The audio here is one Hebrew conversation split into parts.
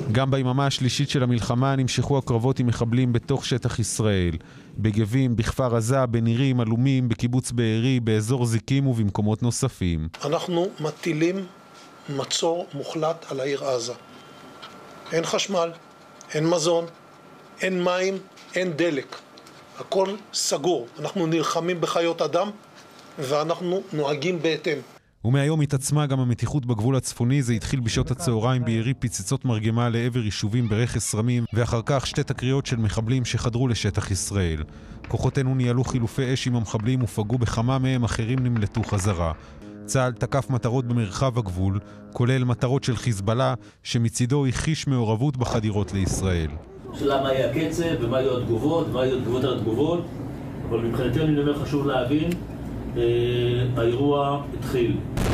גם ביממה השלישית של המלחמה נמשכו הקרבות עם מחבלים בתוך שטח ישראל. בגבים, בכפר עזה, בנירים, אלומים, בקיבוץ בארי, באזור זיקים ובמקומות נוספים. אנחנו מטילים מצור מוחלט על העיר עזה. אין חשמל, אין מזון, אין מים, אין דלק. הכל סגור. אנחנו נלחמים בחיות אדם ואנחנו נוהגים בהתאם. ומהיום התעצמה גם המתיחות בגבול הצפוני. זה התחיל בשעות הצהריים בירי פיצצות מרגמה לעבר יישובים ברכס רמים, ואחר כך שתי תקריות של מחבלים שחדרו לשטח ישראל. כוחותינו ניהלו חילופי אש עם המחבלים ופגעו בכמה מהם, אחרים נמלטו חזרה. צה"ל תקף מטרות במרחב הגבול, כולל מטרות של חיזבאללה, שמצידו הכחיש מעורבות בחדירות לישראל. למה היה הקצב ומה היו התגובות, ומה היו התגובות על התגובות, אבל מבחינתי אני אומר חשוב להבין, האירוע התחיל.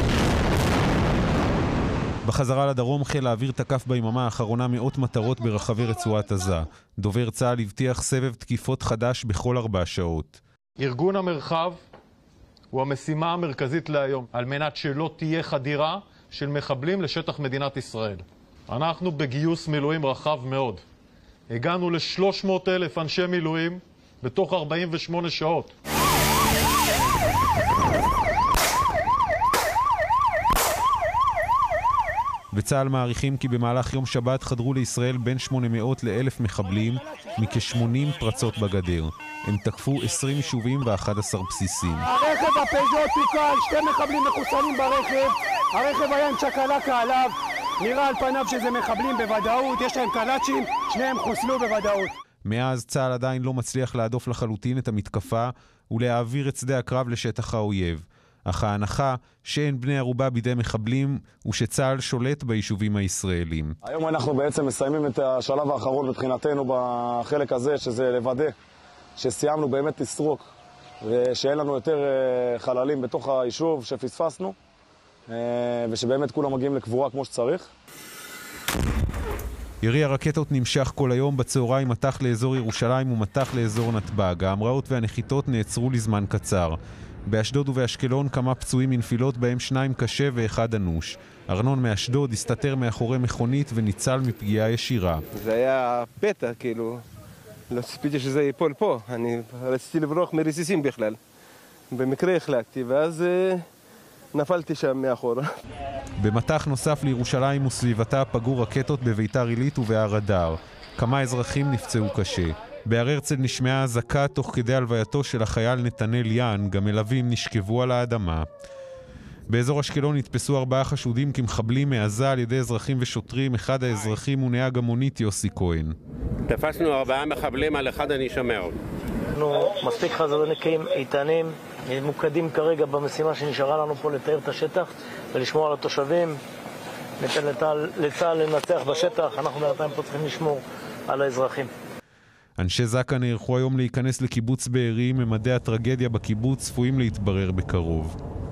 בחזרה לדרום חיל האוויר תקף ביממה האחרונה מאות מטרות ברחבי רצועת עזה. דובר צה"ל הבטיח סבב תקיפות חדש בכל 4 שעות. ארגון המרחב הוא המשימה המרכזית להיום, על מנת שלא תהיה חדירה של מחבלים לשטח מדינת ישראל. אנחנו בגיוס מילואים רחב מאוד. הגענו ל-300,000 אנשי מילואים בתוך 48 שעות. בצה"ל מעריכים כי במהלך יום שבת חדרו לישראל בין 800 ל-1,000 מחבלים מכ-80 פרצות בגדר. הם תקפו 20 יישובים ו11 בסיסים. הרכב הפז'ו תוקל, 2 מחבלים מחוסנים ברכב. הרכב היה עם צ'קלקה עליו. נראה על פניו שזה מחבלים בוודאות, יש להם קלאצ'ים, שניהם חוסלו בוודאות. מאז צה"ל עדיין לא מצליח להדוף לחלוטין את המתקפה ולהעביר את שדה הקרב לשטח האויב. אך ההנחה שאין בני ערובה בידי מחבלים הוא שצה"ל שולט ביישובים הישראלים. היום אנחנו בעצם מסיימים את השלב האחרון מבחינתנו בחלק הזה, שזה לוודא שסיימנו באמת לסרוק ושאין לנו יותר חללים בתוך היישוב שפספסנו ושבאמת כולם מגיעים לקבורה כמו שצריך. ירי הרקטות נמשך כל היום. בצהריים מתח לאזור ירושלים ומתח לאזור נתב"ג. ההמראות והנחיתות נעצרו לזמן קצר. באשדוד ובאשקלון כמה פצועים מנפילות, בהם 2 קשה ו1 אנוש. ארנון מאשדוד הסתתר מאחורי מכונית וניצל מפגיעה ישירה. זה היה פתע, כאילו, לא ציפיתי שזה ייפול פה. אני רציתי לברוח מרסיסים בכלל. במקרה החלקתי, ואז נפלתי שם מאחורה. במתח נוסף לירושלים וסביבתה פגעו רקטות בביתר עילית ובהר אדר. כמה אזרחים נפצעו קשה. בהר הרצל נשמעה אזעקה תוך כדי הלווייתו של החייל נתנאל יאן, גם מלווים נשכבו על האדמה. באזור אשקלון נתפסו 4 חשודים כמחבלים מעזה על ידי אזרחים ושוטרים. אחד האזרחים הוא נהג המונית יוסי כהן. תפסנו 4 מחבלים על אחד אני שומר. אנחנו מספיק חזקים, איתנים, ממוקדים כרגע במשימה שנשארה לנו פה לתאר את השטח ולשמור על התושבים. ניתן לצה"ל לנצח בשטח, אנחנו בינתיים פה צריכים לשמור על האזרחים. אנשי זק"א נערכו היום להיכנס לקיבוץ בארי. ממדי הטרגדיה בקיבוץ צפויים להתברר בקרוב.